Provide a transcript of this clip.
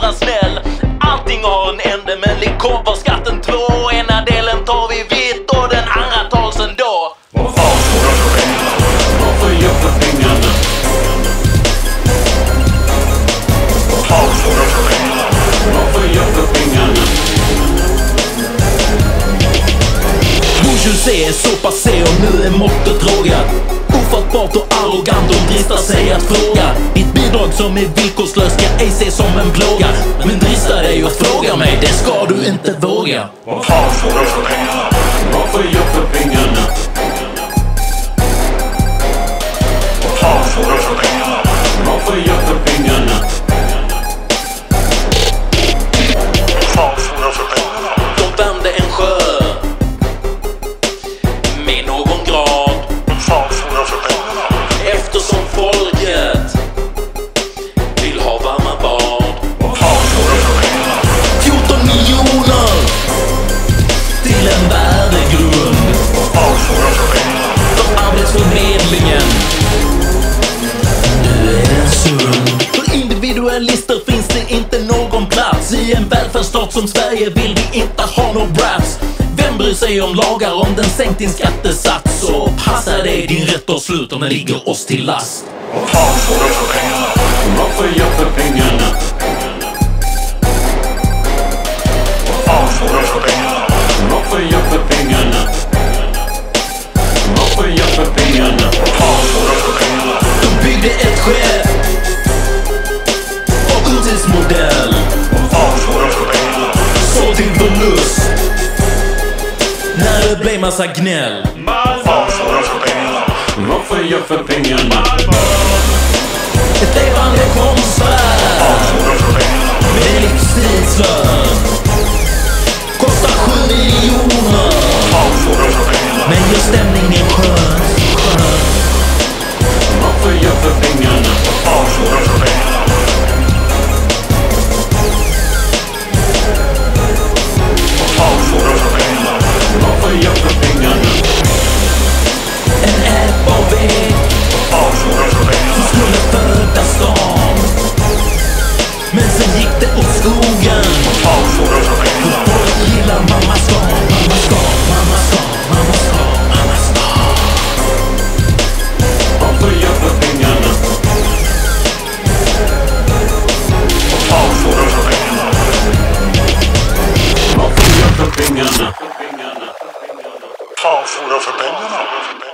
gärna snäll. Allting har en ände, men lik kobbarskatten 2. Ena delen tar vi vitt och den andra tas ändå. Vad fan får jag för pengarna? Vad får jag för pengarna? Vad fan får jag för pengarna? Vad får jag för pengarna? Bouchus är så passé och nu är måttet rågat. Ofattbart och arrogant och dristar sig att fråga. Ditt bidrag som är villkorslöst ska ej ses som en plåga. Men drista dig att fråga mig, det ska du inte våga. Vad fan får jag för pengarna? Vad får jag för pengarna? Vad fan får jag för pengarna? Vad får jag för pengarna? Vad fan får jag för pengarna? De värmde en sjö med någon grad. Vad fan får jag för pengarna? Eftersom folket vill ha varma bad. Vad fan får jag för pengarna? 14 miljoner till en värdegrund. Vad fan får jag för pengarna? För Arbetsförmedlingen, nu är den sund. För individualister finns det inte någon plats. I en välfärdsstat som Sverige vill vi inte ha någon brats. Vem bryr sig om lagar om den sänkt din skattesats? Så passa dig, din rätt och slut om den ligger oss till last. Vad fan får jag för pengarna? Vad får jag för pengarna? Vad fan får jag för pengarna? Vad får jag för pengarna? Vad får jag för pengarna? Vad fan får jag för pengarna? De byggde ett skepp och urtidsmodell. Vad fan får jag för pengarna? Så till förlust när det blev massa gnäll. Vad fan får jag för pengarna? Vad får jag för pengarna? Ett levande konstverk Vad fan får jag för pengarna? med livstidslön kostar 7 miljoner. Vad fan får jag för pengarna? Men gör stämningen skön. Vad får jag för pengarna? Vad fan får jag för pengarna? Vad fan får jag för pengarna? Vad får jag för pengarna? En app av väg Vad fan får jag för pengarna? som skulle föda stan, men sen gick det åt skogen. Vad fan får jag för pengarna? Folk gillar mamma ska, mamma ska, mamma ska, mamma ska, mamma ska. Vad får jag för pengarna? Vad fan får jag för pengarna? Vad får jag för pengarna? Vad fan får jag för pengarna?